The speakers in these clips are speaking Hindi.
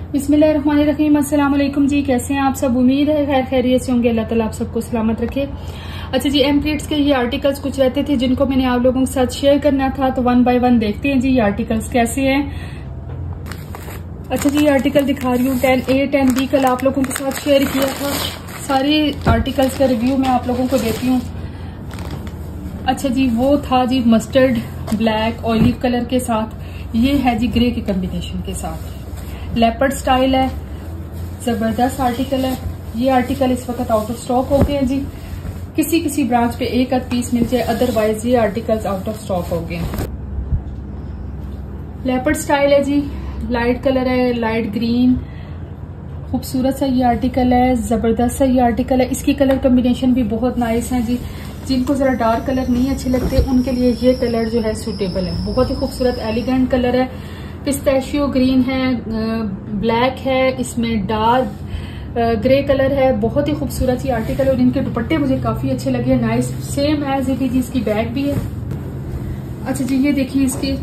बिस्मिल्लाहिर्रहमानिर्रहीम। अस्सलाम वालेकुम जी, कैसे हैं आप सब? उम्मीद है खैर खैरियत से होंगे। अल्लाह ताला आप सबको सलामत रखे। अच्छा जी, एम प्रिंट्स के ये आर्टिकल्स कुछ रहते थे जिनको मैंने आप लोगों के साथ शेयर करना था, तो वन बाय वन देखते हैं जी ये आर्टिकल्स कैसे हैं। अच्छा जी, ये आर्टिकल दिखा रही हूँ 10A 10B कल आप लोगों के साथ शेयर किया था। सारे आर्टिकल्स का रिव्यू मैं आप लोगों को देती हूँ। अच्छा जी, वो था जी मस्टर्ड ब्लैक ऑलिव कलर के साथ, ये है जी ग्रे के कॉम्बिनेशन के साथ। लेपर्ड स्टाइल है, जबरदस्त आर्टिकल है। ये आर्टिकल इस वक्त आउट ऑफ स्टॉक हो गए हैं जी। किसी किसी ब्रांच पे एक आध पीस मिल जाए, अदरवाइज ये आर्टिकल्स आउट ऑफ स्टॉक हो गए। लेपर्ड स्टाइल है जी, लाइट कलर है, लाइट ग्रीन, खूबसूरत सा ये आर्टिकल है, जबरदस्त सा ये आर्टिकल है। इसकी कलर कॉम्बिनेशन भी बहुत नाइस है जी। जिनको जरा डार्क कलर नहीं अच्छे लगते उनके लिए ये कलर जो है सूटेबल है। बहुत ही खूबसूरत एलिगेंट कलर है। पिस्ताशियो ग्रीन है, ब्लैक है, इसमें डार्क ग्रे कलर है। बहुत ही खूबसूरत ये आर्टिकल और इनके दुपट्टे मुझे काफी अच्छे लगे, nice same as it is. इसकी बैग भी है। अच्छा जी, ये देखिए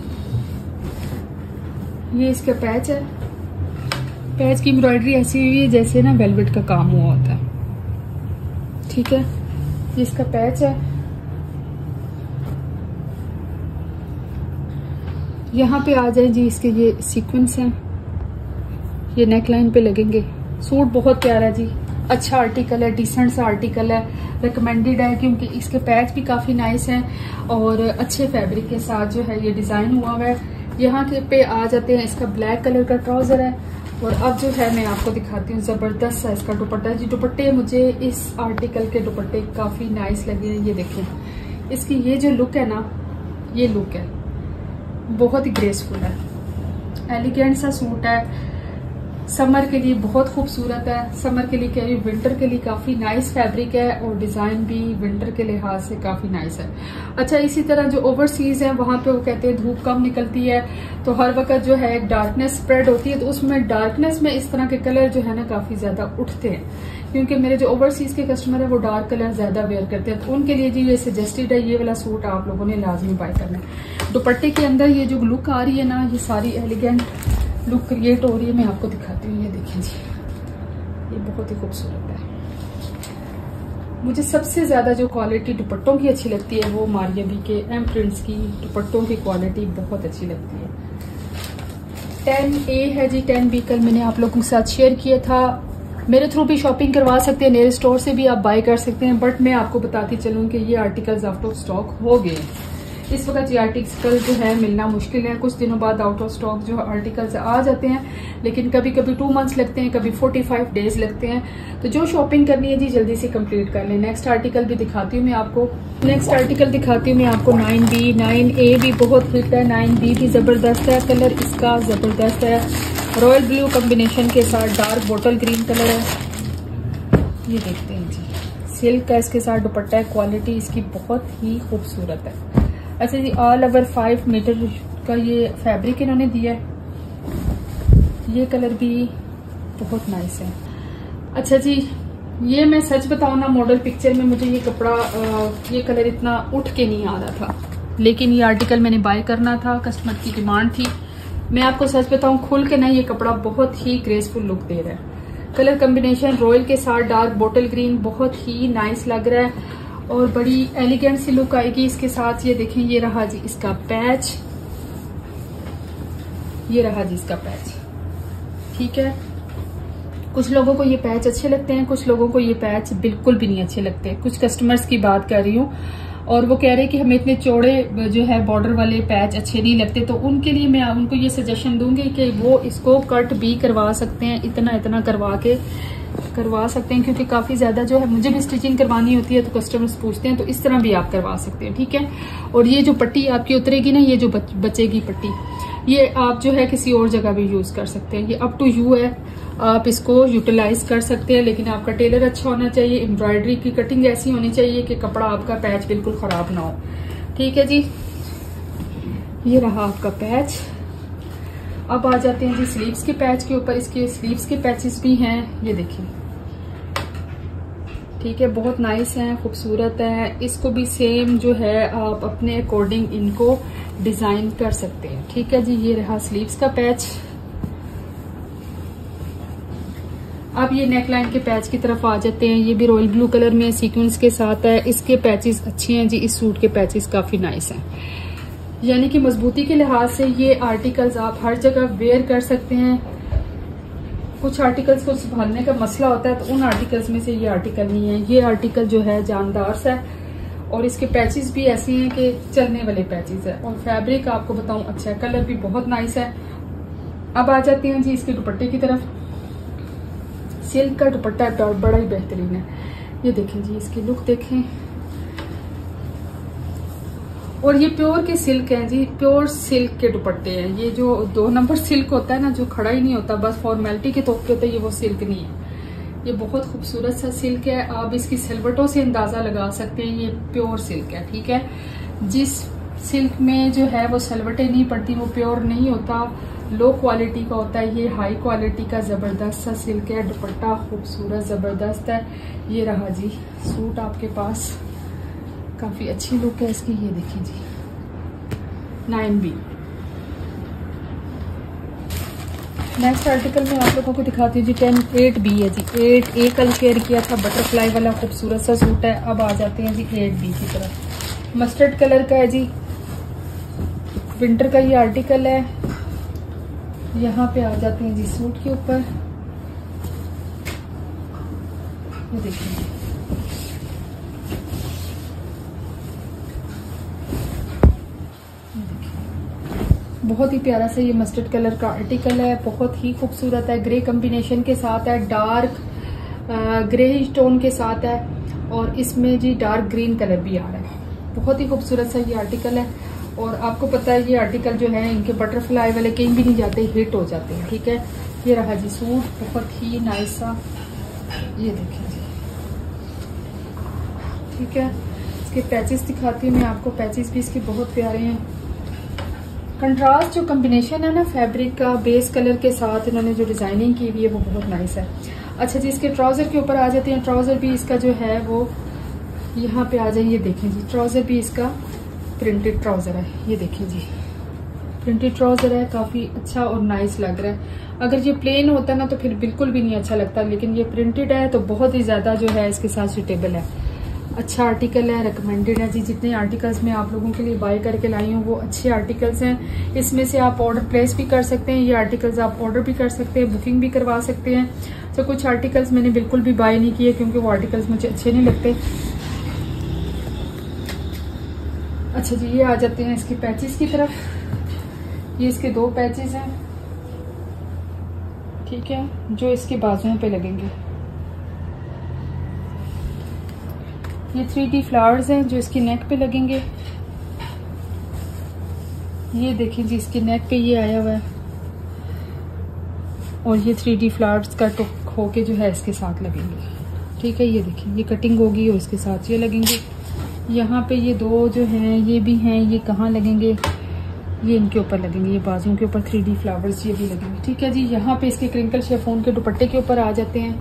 ये इसका पैच है। पैच की एम्ब्रॉयडरी ऐसी हुई है जैसे ना वेलवेट का काम हुआ होता है, ठीक है। ये इसका पैच है। यहाँ पे आ जाए जी, इसके ये सीक्वेंस हैं, ये नेकलाइन पे लगेंगे। सूट बहुत प्यारा जी, अच्छा आर्टिकल है, डिसेंट सा आर्टिकल है, रिकमेंडेड है क्योंकि इसके पैच भी काफी नाइस हैं और अच्छे फैब्रिक के साथ जो है ये डिजाइन हुआ हुआ है। यहाँ के पे आ जाते हैं, इसका ब्लैक कलर का ट्राउजर है। और अब जो है मैं आपको दिखाती हूँ जबरदस्त सा इसका दुपट्टा जी। दुपट्टे मुझे इस आर्टिकल के दुपट्टे काफी नाइस लगे हैं। ये देखें इसकी ये जो लुक है ना, ये लुक है बहुत ही ग्रेसफुल है, एलिगेंट सा सूट है। समर के लिए बहुत खूबसूरत है, समर के लिए कह रही हूँ, विंटर के लिए काफी नाइस फैब्रिक है और डिजाइन भी विंटर के लिहाज से काफी नाइस है। अच्छा, इसी तरह जो ओवरसीज है वहां पे वो कहते हैं धूप कम निकलती है तो हर वक्त जो है डार्कनेस स्प्रेड होती है, तो उसमें डार्कनेस में इस तरह के कलर जो है ना काफी ज्यादा उठते हैं। क्योंकि मेरे जो ओवरसीज के कस्टमर है वो डार्क कलर ज्यादा वेयर करते हैं, तो उनके लिए जी ये सजेस्टेड है, ये वाला सूट आप लोगों ने लाजमी बाय करना है। दुपट्टे के अंदर ये जो लुक आ रही है ना, ये सारी एलिगेंट लुक क्रिएट हो रही है। मैं आपको दिखाती हूँ, ये देखें जी, ये बहुत ही खूबसूरत है। मुझे सबसे ज्यादा जो क्वालिटी दुपट्टों की अच्छी लगती है वो मारिया बी के एम प्रिंट्स की दुपट्टों की क्वालिटी बहुत अच्छी लगती है। 10A है जी, 10B कल मैंने आप लोगों के साथ शेयर किया था। मेरे थ्रू भी शॉपिंग करवा सकते हैं, मेरे स्टोर से भी आप बाय कर सकते हैं, बट मैं आपको बताती चलूं कि ये आर्टिकल्स आउट ऑफ स्टॉक हो गए। इस वक्त ये आर्टिकल जो है मिलना मुश्किल है। कुछ दिनों बाद आउट ऑफ स्टॉक जो आर्टिकल्स आ जाते हैं, लेकिन कभी कभी 2 मंथ्स लगते हैं, कभी 45 डेज लगते हैं। तो जो शॉपिंग करनी है जी जल्दी से कंप्लीट कर लें। नेक्स्ट आर्टिकल भी दिखाती हूँ मैं आपको। 9B 9A भी बहुत हिट है, 9B भी जबरदस्त है। कलर इसका जबरदस्त है, रॉयल ब्लू कॉम्बिनेशन के साथ डार्क बॉटल ग्रीन कलर है। ये देखते हैं जी, सिल्क का इसके साथ दुपट्टा है, क्वालिटी इसकी बहुत ही खूबसूरत है। अच्छा जी, ऑल ओवर 5 मीटर का ये फैब्रिक इन्होंने दिया है। ये कलर भी बहुत नाइस है। अच्छा जी, ये मैं सच बताऊं ना, मॉडल पिक्चर में मुझे ये कपड़ा ये कलर इतना उठ के नहीं आ रहा था, लेकिन ये आर्टिकल मैंने बाय करना था, कस्टमर की डिमांड थी। मैं आपको सच बताऊं, खुल के ना ये कपड़ा बहुत ही ग्रेसफुल लुक दे रहा है। कलर कॉम्बिनेशन रॉयल के साथ डार्क बॉटल ग्रीन बहुत ही नाइस लग रहा है और बड़ी एलिगेंट सी लुक आएगी इसके साथ। ये देखें, ये रहा जी इसका पैच, ये रहा जी इसका पैच, ठीक है। कुछ लोगों को ये पैच अच्छे लगते हैं, कुछ लोगों को ये पैच बिल्कुल भी नहीं अच्छे लगते। कुछ कस्टमर्स की बात कर रही हूँ और वो कह रहे हैं कि हमें इतने चौड़े जो है बॉर्डर वाले पैच अच्छे नहीं लगते, तो उनके लिए मैं उनको ये सजेशन दूंगी कि वो इसको कट भी करवा सकते हैं, इतना करवा सकते हैं, क्योंकि काफी ज्यादा जो है मुझे भी स्टिचिंग करवानी होती है तो कस्टमर्स पूछते हैं, तो इस तरह भी आप करवा सकते हैं, ठीक है। और ये जो पट्टी आपकी उतरेगी ना, ये जो बचेगी पट्टी, ये आप जो है किसी और जगह भी यूज कर सकते हैं। ये अप टू यू है, आप इसको यूटिलाइज कर सकते हैं, लेकिन आपका टेलर अच्छा होना चाहिए, एम्ब्रॉयडरी की कटिंग ऐसी होनी चाहिए कि कपड़ा आपका पैच बिल्कुल खराब ना हो, ठीक है जी। ये रहा आपका पैच। अब आ जाते हैं जी स्लीव्स के पैच के ऊपर। इसके स्लीव्स के पैचेस भी हैं, ये देखिए, ठीक है, बहुत नाइस है, खूबसूरत है। इसको भी सेम जो है आप अपने अकॉर्डिंग इनको डिजाइन कर सकते हैं, ठीक है जी। ये रहा स्लीव्स का पैच। अब ये नेक लाइन के पैच की तरफ आ जाते हैं। ये भी रॉयल ब्लू कलर में सीक्वेंस के साथ है। इसके पैचेस अच्छे हैं जी, इस सूट के पैचेस काफी नाइस हैं, यानी कि मजबूती के लिहाज से ये आर्टिकल्स आप हर जगह वेयर कर सकते हैं। कुछ आर्टिकल्स को संभालने का मसला होता है, तो उन आर्टिकल्स में से ये आर्टिकल नहीं है। ये आर्टिकल जो है जानदार सा है और इसके पैचेस भी ऐसे हैं कि चलने वाले पैचेस है। और फैब्रिक आपको बताऊं अच्छा है, कलर भी बहुत नाइस है। अब आ जाते हैं जी इसके दुपट्टे की तरफ। सिल्क का दुपट्टा बड़ा ही बेहतरीन है। ये देखें जी, इसकी लुक देखें। और ये प्योर के सिल्क हैं जी, प्योर सिल्क के दुपट्टे हैं। ये जो 2 नंबर सिल्क होता है ना, जो खड़ा ही नहीं होता, बस फॉर्मेलिटी के तौर पे होता है, ये वो सिल्क नहीं है। ये बहुत खूबसूरत सा सिल्क है। आप इसकी सिलवटों से अंदाजा लगा सकते हैं, ये प्योर सिल्क है। ठीक है, जिस सिल्क में जो है वो सलवटें नहीं पड़ती, वो प्योर नहीं होता, लो क्वालिटी का होता है। ये हाई क्वालिटी का जबरदस्त सा सिल्क है। दुपट्टा खूबसूरत जबरदस्त है। ये रहा जी सूट आपके पास, काफी अच्छी लुक है इसकी। ये देखिए जी 9B। नेक्स्ट आर्टिकल में आप लोगों को दिखाती हूँ जी 8B है जी। 8A कल शेयर किया था, बटरफ्लाई वाला खूबसूरत सा सूट है। अब आ जाते हैं जी 8B की तरफ। मस्टर्ड कलर का है जी, विंटर का ये आर्टिकल है। यहाँ पे आ जाते हैं जी सूट के ऊपर। ये देखिए बहुत ही प्यारा सा ये मस्टर्ड कलर का आर्टिकल है, बहुत ही खूबसूरत है। ग्रे कॉम्बिनेशन के साथ है, डार्क ग्रे टोन के साथ है और इसमें जी डार्क ग्रीन कलर भी आ रहा है। बहुत ही खूबसूरत सा ये आर्टिकल है। और आपको पता है ये आर्टिकल जो है इनके बटरफ्लाई वाले कहीं भी नहीं जाते, हिट हो जाते हैं। ठीक है, ये रहा जी सूट, बहुत ही नाइस सा। ये देखिए जी, ठीक है। इसके पैचेस दिखाती हूँ मैं आपको, पैचेस भी इसके बहुत प्यारे हैं। कंट्रास्ट जो कॉम्बिनेशन है ना फैब्रिक का बेस कलर के साथ इन्होंने जो डिजाइनिंग की हुई है वो बहुत नाइस है। अच्छा जी, इसके ट्राउजर के ऊपर आ जाते हैं। ट्राउजर भी इसका जो है वो यहाँ पे आ जाए। ये देखें जी, ट्राउजर भी इसका प्रिंटेड ट्राउजर है। ये देखिए जी प्रिंटेड ट्राउजर है, काफी अच्छा और नाइस लग रहा है। अगर ये प्लेन होता ना तो फिर बिल्कुल भी नहीं अच्छा लगता, लेकिन ये प्रिंटेड है तो बहुत ही ज्यादा जो है इसके साथ सुटेबल है। अच्छा आर्टिकल है, रिकमेंडेड है जी। जितने आर्टिकल्स मैं आप लोगों के लिए बाय करके लाई हूँ वो अच्छे आर्टिकल्स हैं। इसमें से आप ऑर्डर प्लेस भी कर सकते हैं, ये आर्टिकल्स आप ऑर्डर भी कर सकते हैं, बुकिंग भी करवा सकते हैं। तो कुछ आर्टिकल्स मैंने बिल्कुल भी बाय नहीं किए क्योंकि वो आर्टिकल्स मुझे अच्छे नहीं लगते। अच्छा जी, ये आ जाते हैं इसके पैचेस की तरफ। ये इसके 2 पैचेस हैं, ठीक है, जो इसके बाजुओं पे लगेंगे। ये 3D फ्लावर्स हैं जो इसकी नेक पे लगेंगे। ये देखिए जी इसकी नेक पे ये आया हुआ है और ये 3D फ्लावर्स का टुक होके जो है इसके साथ लगेंगे। ठीक है, ये देखिए ये कटिंग होगी और इसके साथ ये लगेंगे। यहाँ पे ये 2 जो हैं ये भी हैं, ये कहाँ लगेंगे, ये इनके ऊपर लगेंगे, ये बाजुओं के ऊपर 3D फ्लावर्स ये भी लगेंगे। ठीक है जी, यहाँ पे इसके क्रिंकल शिफॉन के दुपट्टे के ऊपर आ जाते हैं।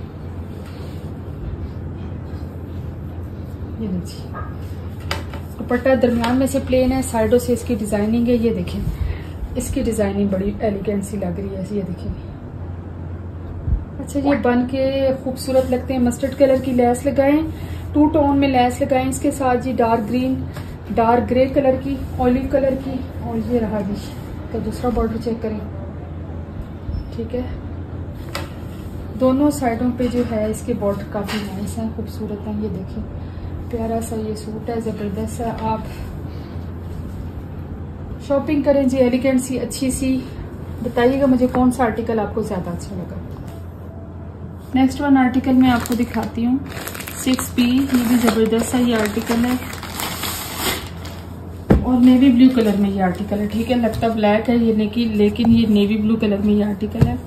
ये देखिए दुपट्टा दरमियान में से प्लेन है, साइडों से इसकी डिजाइनिंग है। ये देखें इसकी डिजाइनिंग बड़ी एलिगेंट सी लग रही है। ये देखिए अच्छा, ये बन के खूबसूरत लगते हैं। मस्टर्ड कलर की लेस लगाएं, 2 टोन में लेस लगाएं इसके साथ जी, dark green dark grey colour की, ऑलिव कलर की। और ये रहा जी तो दूसरा बॉर्डर चेक करें। ठीक है, दोनों साइडों पे जो है इसके बॉर्डर काफी नाइस हैं, खूबसूरत हैं। ये देखिए प्यारा सा ये सूट है, जबरदस्त है। आप शॉपिंग करें जी एलिगेंट सी अच्छी सी। बताइएगा मुझे कौन सा आर्टिकल आपको ज्यादा अच्छा लगा। नेक्स्ट वन आर्टिकल मैं आपको दिखाती हूँ 6B। ये भी जबरदस्त सा ये आर्टिकल है और नेवी ब्लू कलर में ये आर्टिकल है। ठीक है, लगता ब्लैक है ये लेकिन ये नेवी ब्लू कलर में ये आर्टिकल है।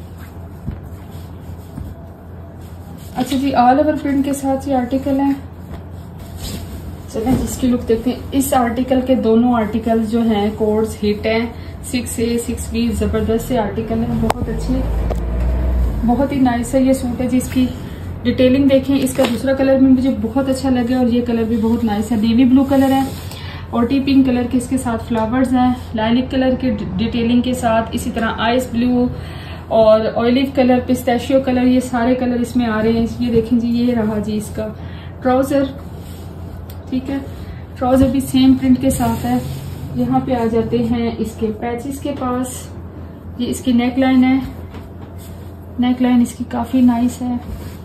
अच्छा जी, ऑल ओवर प्रिंट के साथ ये आर्टिकल है। चलें जिसकी लुक देखते हैं। इस आर्टिकल के दोनों आर्टिकल जो हैं कोड्स हिट हैं, 6A 6B जबरदस्त से आर्टिकल है, बहुत अच्छे, बहुत ही नाइस है ये सूट है जी। इसकी डिटेलिंग देखें, इसका दूसरा कलर भी मुझे बहुत अच्छा लगा और ये कलर भी बहुत नाइस है। नेवी ब्लू कलर है और टी पिंक कलर के इसके साथ फ्लावर्स हैं, लाइलिक कलर के डिटेलिंग के साथ, इसी तरह आइस ब्लू और ऑलिव कलर, पिस्ताशियो कलर, ये सारे कलर इसमें आ रहे हैं। ये देखें जी, ये रहा जी इसका ट्राउजर, ठीक है। ट्राउजर भी सेम प्रिंट के साथ है। यहाँ पे आ जाते हैं इसके पैचेस के पास। ये इसकी नेक लाइन है, नेक लाइन इसकी काफी नाइस है।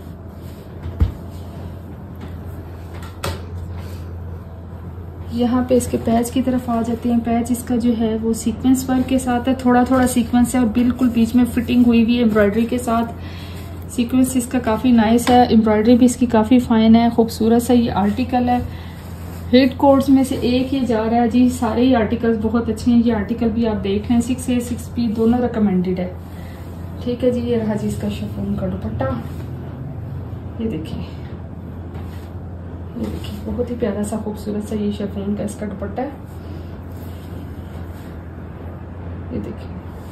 यहाँ पे इसके पैच की तरफ आ जाते हैं। पैच इसका जो है वो सीक्वेंस वर्क के साथ है, थोड़ा थोड़ा सीक्वेंस है और बिल्कुल बीच में फिटिंग हुई हुई है एम्ब्रॉयडरी के साथ। सीक्वेंस इसका काफी नाइस है, एम्ब्रॉयडरी भी इसकी काफी फाइन है, खूबसूरत सा ये आर्टिकल है। हिट कोड्स में से एक ये जा रहा है जी। सारे ही आर्टिकल्स बहुत अच्छे हैं। ये आर्टिकल भी आप देख लें, 6A 6B दोनों रिकमेंडेड है, ठीक है जी। ये रहा जी इसका शिफॉन का दुपट्टा, ये देखिए, ये देखिए बहुत ही प्यारा सा खूबसूरत सा ये शिफॉन का इसका दुपट्टा है, ये देखिए।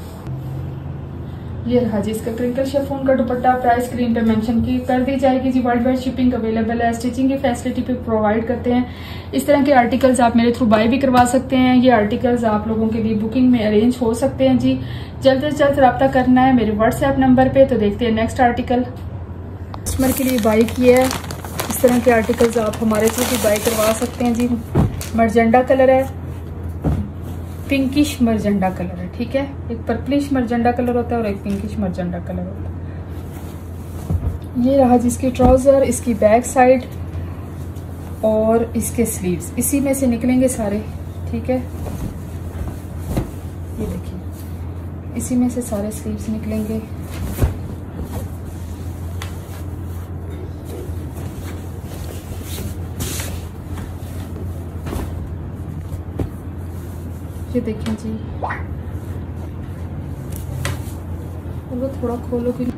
ये रहा जी इसका क्रिंकल शिफॉन का दुपट्टा। प्राइस स्क्रीन पे मेंशन की कर दी जाएगी जी। वर्ल्ड वाइड शिपिंग अवेलेबल है, स्टिचिंग की फैसिलिटी पे प्रोवाइड करते हैं। इस तरह के आर्टिकल्स आप मेरे थ्रू बाय भी करवा सकते हैं। ये आर्टिकल्स आप लोगों के लिए बुकिंग में अरेंज हो सकते हैं जी। जल्द से जल्द रब्ता करना है मेरे व्हाट्सएप नंबर पे। तो देखते हैं नेक्स्ट आर्टिकल। कस्टमर के लिए बाय किया है, इस तरह के आर्टिकल्स आप हमारे थ्रू भी बाय करवा सकते हैं जी। मरजेंडा कलर है, पिंकिश मरजेंडा कलर है, ठीक है। एक पर्पलिश मरजेंडा कलर होता है और एक पिंकिश मरजेंडा कलर होता है। ये रहा जिसकी ट्राउजर, इसकी बैक साइड और इसके स्लीव्स इसी में से निकलेंगे सारे, ठीक है। ये देखिए, इसी में से सारे स्लीव्स निकलेंगे। ये देखें जी, वो थोड़ा खोलो कि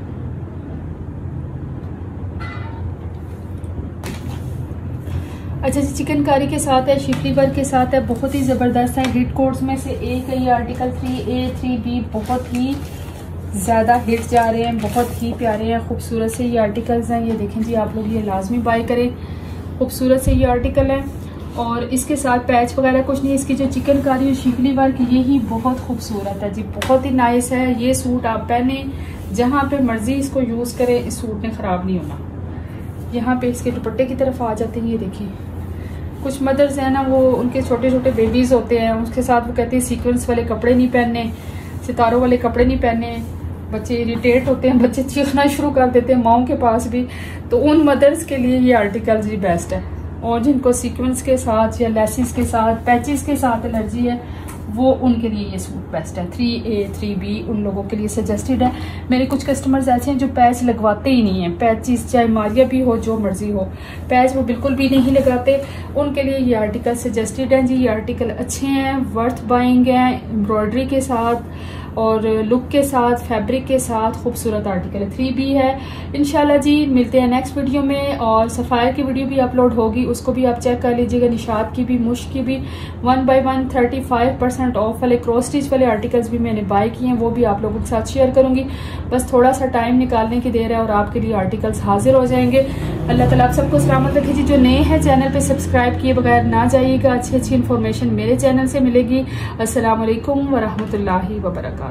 अच्छा जी। चिकनकारी के साथ है, शिफली वर्क के साथ है, बहुत ही जबरदस्त है। हिट कोड्स में से एक है ये आर्टिकल 3A 3B, बहुत ही ज्यादा हिट जा रहे हैं, बहुत ही प्यारे हैं, खूबसूरत से ये आर्टिकल्स हैं। ये देखें जी, आप लोग ये लाजमी बाय करें, खूबसूरत से ये आर्टिकल है। और इसके साथ पैच वगैरह कुछ नहीं, इसकी जो चिकनकारी और शिफली वर्क ये ही बहुत खूबसूरत है जी, बहुत ही नाइस है। ये सूट आप पहने जहाँ पे मर्जी इसको यूज करें, इस सूट ने खराब नहीं होना। यहाँ पे इसके दुपट्टे की तरफ आ जाते हैं। ये देखिए, कुछ मदर्स है ना, वो उनके छोटे छोटे बेबीज होते हैं, उसके साथ वो कहते हैं सीक्वेंस वाले कपड़े नहीं पहनने, सितारों वाले कपड़े नहीं पहनने। बच्चे इरिटेट होते हैं, बच्चे चीखना शुरू कर देते हैं माओं के पास भी। तो उन मदर्स के लिए ये आर्टिकल जी बेस्ट है। और जिनको सीक्वेंस के साथ या लेसिस के साथ, पैचेस के साथ एलर्जी है, वो उनके लिए ये सूट बेस्ट है। 3A 3B उन लोगों के लिए सजेस्टेड है। मेरे कुछ कस्टमर्स ऐसे हैं जो पैच लगवाते ही नहीं है, पैचेस चाहे मारिया भी हो, जो मर्जी हो, पैच वो बिल्कुल भी नहीं लगाते। उनके लिए ये आर्टिकल सजेस्टेड है जी। ये आर्टिकल अच्छे हैं, वर्थ बाइंग है, एम्ब्रॉयडरी के साथ और लुक के साथ, फैब्रिक के साथ खूबसूरत आर्टिकल है। 3B है। इंशाल्लाह जी मिलते हैं नेक्स्ट वीडियो में। और सफ़ायर की वीडियो भी अपलोड होगी, उसको भी आप चेक कर लीजिएगा। निशात की भी, मुश्क की भी 1 by 1 35% ऑफ वाले क्रॉस स्टिच वाले आर्टिकल्स भी मैंने बाय किए हैं, वो भी आप लोगों के साथ शेयर करूंगी। बस थोड़ा सा टाइम निकालने की देर है और आपके लिए आर्टिकल्स हाजिर हो जाएंगे। अल्लाह ताला आप सबको सलामत रखे जी। जो नए हैं चैनल पे सब्सक्राइब किए बगैर ना जाइएगा, अच्छी अच्छी इन्फॉर्मेशन मेरे चैनल से मिलेगी। अस्सलाम वालेकुम व रहमतुल्लाहि व बरकातहू।